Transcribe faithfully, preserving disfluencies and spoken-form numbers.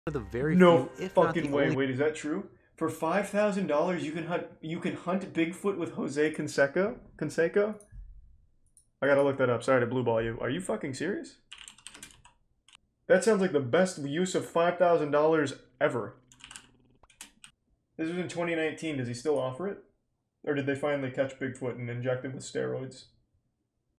of the very No few, if not fucking the way. only Wait, is that true? For five thousand dollars, you can hunt you can hunt Bigfoot with Jose Conseco? Conseco? I gotta look that up. Sorry to blue ball you. Are you fucking serious? That sounds like the best use of five thousand dollars ever. This was in twenty nineteen. Does he still offer it? Or did they finally catch Bigfoot and inject it with steroids?